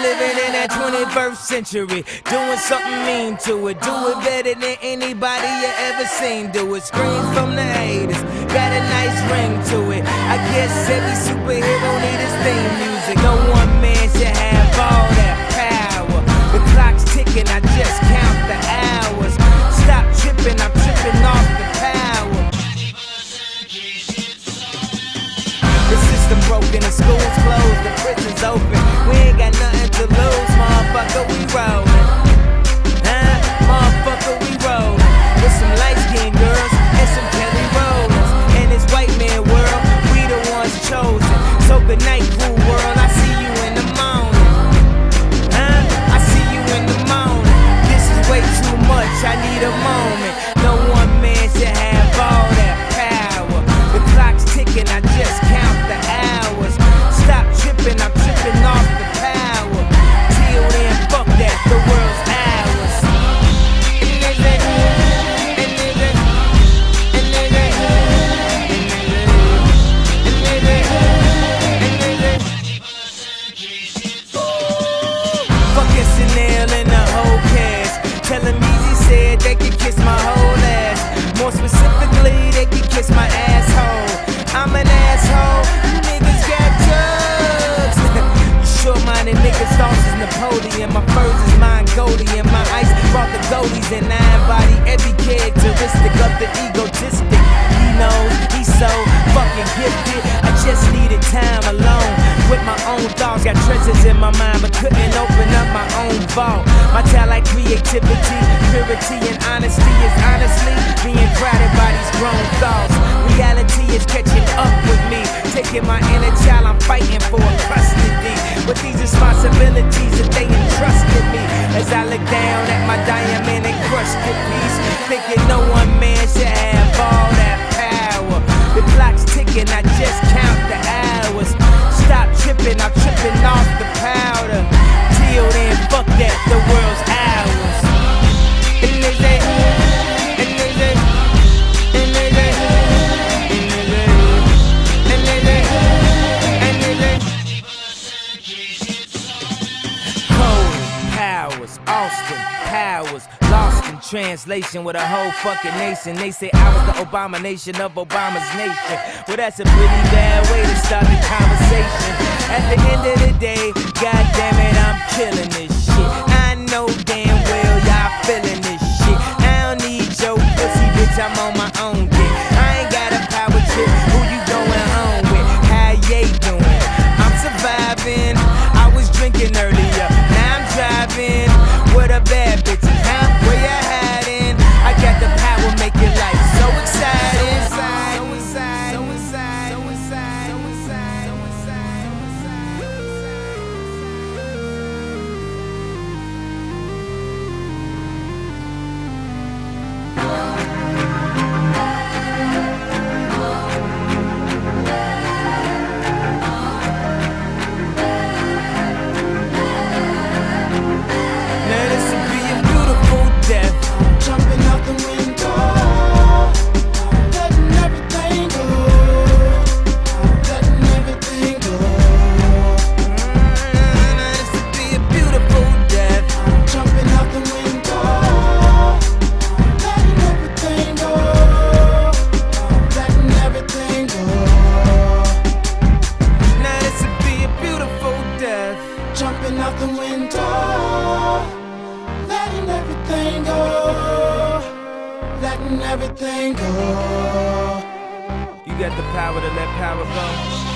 living in that 21st century, doing something mean to it. Do it better than anybody you ever seen do it. Screams from the haters, got a nice ring to it. I guess every superhero need his theme music. No one man should have all that power. The clock's ticking, I just count the hours. Stop tripping, I'm tripping off the power. The system broken, the school's closed, the prison's open. We ain't got nothing to lose, motherfucker, we rollin'. Motherfucker, we rollin'. With some light-skinned girls and some Kelly Rollins. In this white man world, we the ones chosen. So good night, cool world, I see you in the morning. I see you in the morning. This is way too much, I need a moment. No one man should have all that power. The clock's ticking, I just count the hours. Stop tripping, I'm tripping off the power. Till then, fuck that, the world's ours. Fucking Chanel and the whole cast. Tell him Easy said they could kiss my whole ass. More specifically, they could kiss my asshole. I'm an asshole, you niggas got drugs. You short-minded niggas, thoughts is Napoleon. My furs is Mongolian. My ice brought the goldies and I embody every characteristic of the egotistic. He knows he's so fucking gifted. I just needed time alone with my own thoughts. Got treasures in my mind but couldn't open up my own vault. My talent, creativity, purity and honesty is honestly being crowded by these grown thoughts. Reality is catching up with me, taking my inner child, I'm fighting for custody. With these responsibilities that they entrusted me, as I look down at my diamond encrusted piece, thinking no one man should have all that power. The clock's ticking, I just count the hours. Stop tripping, I'm tripping off the powder. Till then, fuck that, the world's ours. And they say, and they say, and they say, and they say, and they say, Cole Powers, Austin Powers, lost in translation with a whole fucking nation. They say I was the abomination of Obama's nation. Well, that's a pretty bad way to start the conversation. At the end of the day, god damn it, I'm killing this shit. I know damn well y'all feeling this shit. I don't need your pussy, bitch, I'm on my own dick. I ain't got a power trip, who you going home with? How you doing? I'm surviving, I was drinking earlier, now I'm driving. What a bad bitch, huh? Where you hiding? I got the power, make your life so exciting. Jumping out the window, letting everything go, letting everything go. You got the power to let power go.